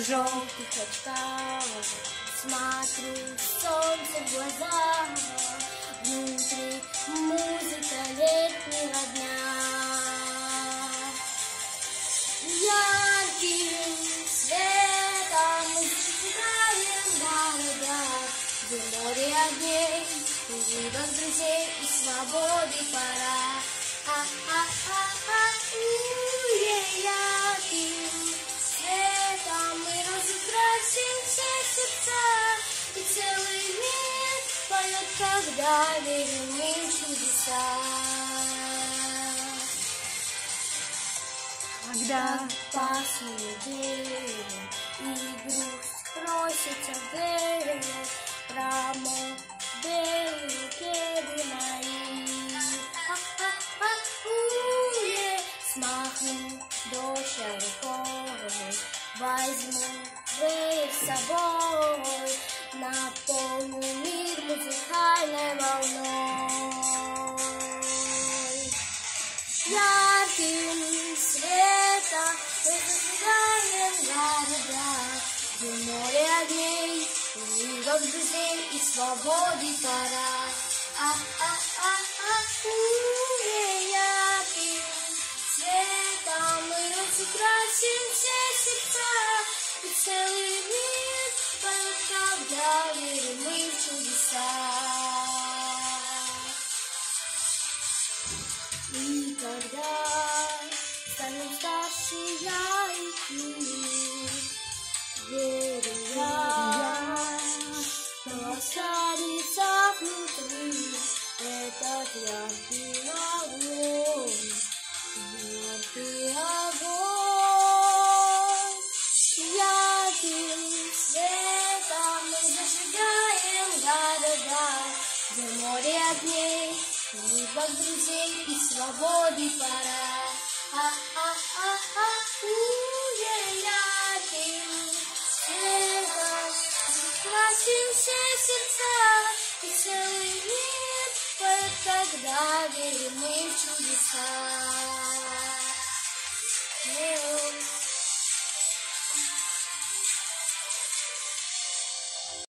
в желтых очках, смотрю солнце в глаза, внутри музыка летнего дня. Ярким светом мы зажигаем города, где море огней, улыбок друзей и свободы пора. Ярким светом мы разукрасим все сердца, и целый мир поет, когда верим мы в чудеса. Когда пасмурный день и грусть просится в дверь, промокли кеды мои. Смахну дождь рекой, возьму дверь с собой, наполню мир музыкальной волной. Ярким светом мы зажигаем города, где море огней, улыбок друзей и свободы пора. Ярким светом мы разукрасим все сердца, и целый мир поет, когда верим мы в чудеса. И когда станем старше я и ты, верю я, что останется внутри этот яркий огонь, яркий огонь. Ярким светом мы зажигаем города, где море огней, улыбок друзей и свободы пора. Ярким светом красим все сердца, и целый мир поет, когда верим мы в чудеса.